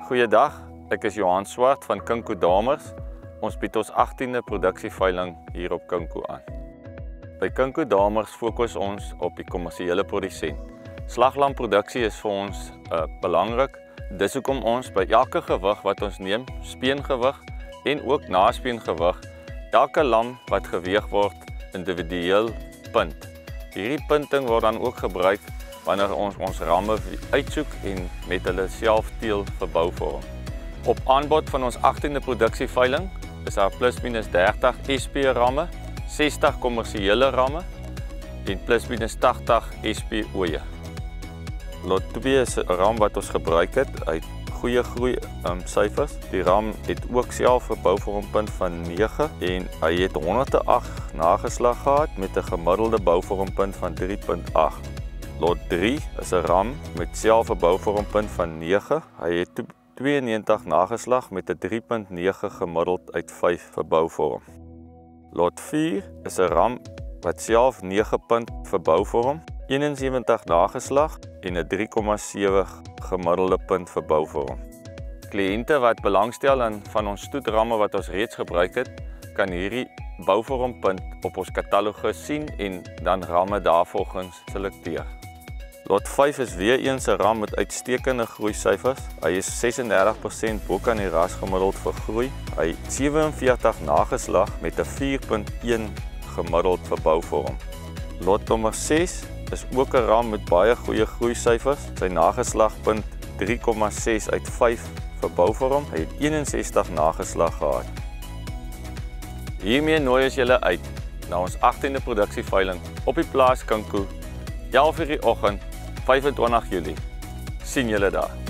Goeiedag, ek is Johan Swart van Kinko Damers. Ons bied ons 18de produksieveiling hier op Kinko aan. By Kinko Damers fokus ons op die kommersiële produsent. Slaglamproduksie is vir ons belangrik. Dis hoekom ons by elke gewig wat ons neem, speengewig en ook naspeengewig, elke lam wat geweeg word individueel punt. Hierdie punting word dan ook gebruik wanneer ons ramme uitsoek en met hulle self teel verbou vorm. Op aanbod van ons 18de produksieveiling is daar plus minus 30 SP ramme, 60 kommersiële ramme en plus minus 80 SP ooe. Lot 2 is 'n ram wat ons gebruik het uit goeie groei syfers. Die ram het ook self 'n bouvormpunt van 9 en hy het 108 nageslag gehad met 'n gemiddelde bouvormpunt van 3.8. Lot 3 is 'n ram met self 'n bouvormpunt van 9. Hy het 92 nageslag met 'n 3.9 gemiddeld uit 5 vir bouvorm. Lot 4 is 'n ram wat self 9 punt vir bouvorm, 71 nageslag en 'n 3.7 gemiddelde punt vir bouvorm. Kliënte wat belangstel aan van ons stoetramme wat ons reeds gebruik het, kan hierdie bouvormpunt op ons katalogus sien en dan ramme daarvolgens selekteer. Lot 5 is weer eens 'n ram met uitstekende groeisyfers. Hy is 36% bo kan die ras gemiddeld vir groei. Hy het 47 nageslag met 'n 4.1 gemiddeld vir bouvorm. Lot nommer 6 is ook 'n ram met baie goeie groeisyfers. Sy nageslagpunt 3.6 uit 5 vir bouvorm. Hy het 61 nageslag gehad. Hiermee nooi ons julle uit na ons 18de produksieveiling op die plaas Kinko, 11:00 die oggend, 25 Julie. Sien julle daar.